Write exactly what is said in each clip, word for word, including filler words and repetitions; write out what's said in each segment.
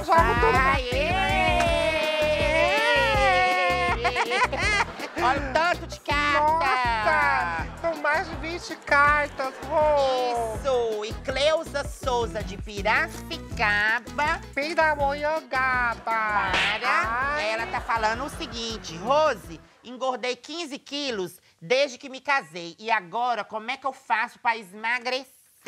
Joga tudo na Aê! Olha o tanto de carta! Nossa! São mais de vinte cartas, Rô! Isso! E Cleusa Souza de Piracicaba. Pindamonhangaba! Para. Ai. Ela tá falando o seguinte: Rose, engordei quinze quilos desde que me casei. E agora, como é que eu faço pra emagrecer?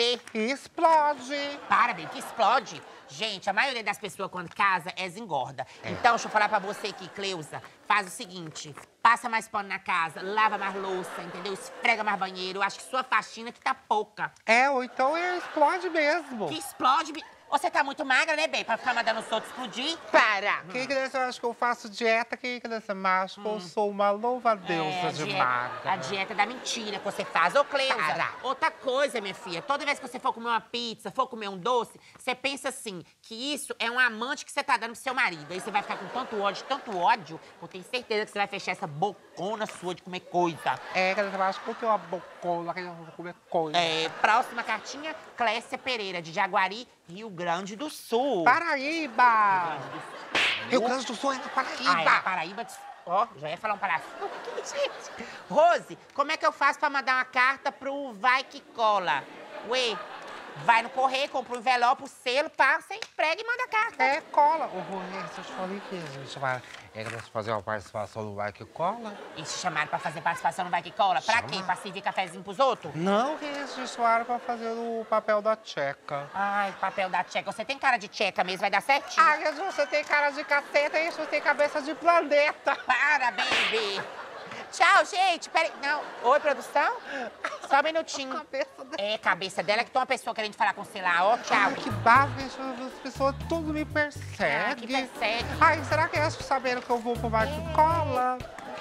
Explode! Para, bem, que explode. Gente, a maioria das pessoas, quando casa, é engorda. É. Então, deixa eu falar pra você aqui, Cleusa. Faz o seguinte, passa mais pano na casa, lava mais louça, entendeu? Esfrega mais banheiro. Eu acho que sua faxina que tá pouca. É, ou então explode mesmo. Que explode... Você tá muito magra, né, bem? Pra ficar mandando os outros explodir? Para! Quem que dessa acha que eu faço dieta? Quem que dessa acha que eu sou uma louva-deusa É, a de dieta- magra? A dieta da mentira que você faz. Ô, Cleusa, Para. outra coisa, minha filha. Toda vez que você for comer uma pizza, for comer um doce, você pensa assim, que isso é um amante que você tá dando pro seu marido. Aí você vai ficar com tanto ódio, tanto ódio, eu tenho certeza que você vai fechar essa bocona sua de comer coisa. É, que dessa acha que eu tenho uma bocona, que eu vou comer coisa. É, próxima cartinha, Clécia Pereira, de Jaguari, Rio Grande do Sul. Paraíba! Rio Grande do Sul é na Paraíba! Ah, é na Paraíba. Ó, já ia falar um parágrafo. Gente. Rose, como é que eu faço pra mandar uma carta pro Vai Que Cola? Ué, vai no correio, compra um envelope, o selo, passa, emprega e manda a carta. É, cola. Ô, Rô, se eu te falei que a gente vai... É que nós fazer uma participação no Vai Que Cola? E te chamaram pra fazer participação no Vai Que Cola? Pra Chama. quê? Pra servir cafezinho pros outros? Não, que eles te chamaram pra fazer o papel da tcheca. Ai, papel da tcheca. Você tem cara de tcheca mesmo, vai dar certinho. Ah, Jesus, você tem cara de caceta e você tem cabeça de planeta. Para, baby. Tchau, gente. Peraí. Não. Oi, produção? Só um minutinho. Cabeça dela. É, cabeça dela que tem uma pessoa querendo falar com você lá. Ó, tchau. Ai, que bafo, as pessoas tudo me Ah, perseguem. que persegue. Ai, será que elas sabendo que eu vou pro Vai Que Cola?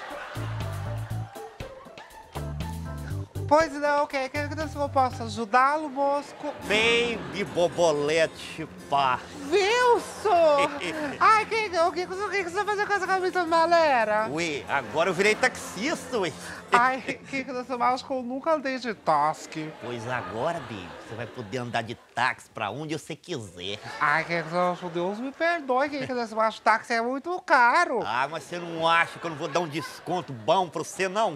Pois não, quer que eu possa ajudá-lo, Mosco? Baby Bobolete Pá. Wilson! Ai, que, o que, o que você vai fazer com essa camisa malera? Ué, agora eu virei taxista, ué. Ai, que você acha que eu nunca andei de tasque. Pois agora, baby, você vai poder andar de táxi pra onde você quiser. Ai, que você, Deus me perdoe, que você acha que táxi é muito caro. Ah, mas você não acha que eu não vou dar um desconto bom pra você, não?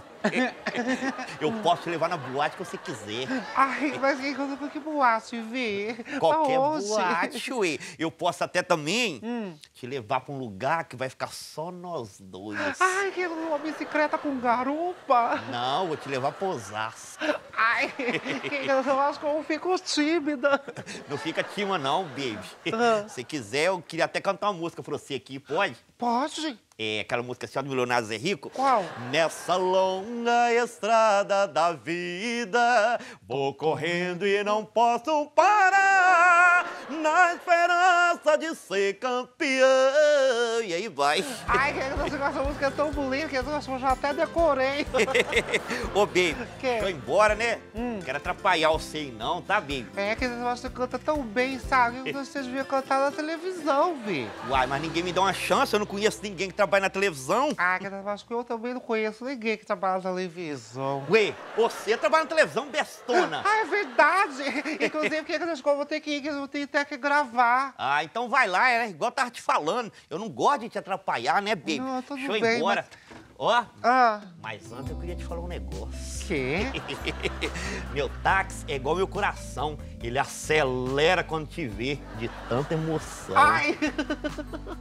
Eu posso te levar na boate que você quiser. Ai, mas que, que, que boate, Vi? Qualquer Aonde? boate, ué. Eu posso até também Hum. te levar pra um lugar que vai ficar só nós dois. Ai, que uma bicicleta com garupa. Não, vou te levar pra Osasco. Ai, que eu acho que eu fico tímida. Não fica tímida não, baby. Ah. Se quiser, eu queria até cantar uma música pra você aqui, pode? Pode? É aquela música assim, ó, do Milionário Zé Rico. Qual? Nessa longa estrada da vida, vou correndo e não posso parar, na esperança de ser campeão. E aí vai. Ai, que essa música é tão bonita que eu já até decorei. Ô, baby, Que? deixa eu ir embora, né? Hum. Não quero atrapalhar você não, tá, baby? É que você canta tão bem, sabe? Você devia cantar na televisão, Vi. Uai, mas ninguém me dá uma chance, eu não conheço ninguém que trabalha na televisão. Ah, que eu acho que eu também não conheço ninguém que trabalha na televisão. Ué, você trabalha na televisão, bestona. Ah, é verdade! Inclusive, que eu vou ter que ir, que eu tenho até que gravar. Ah, então vai lá, é igual eu tava te falando. Eu não gosto de te atrapalhar, né, baby? Não, tudo Deixa eu ir bem, embora. mas- Ó, Ah, mas antes eu queria te falar um negócio. quê? Meu táxi é igual meu coração. Ele acelera quando te vê, de tanta emoção. Ai!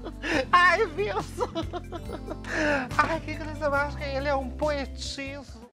Ai, Wilson! Ai, que você acha que ele é um poetismo?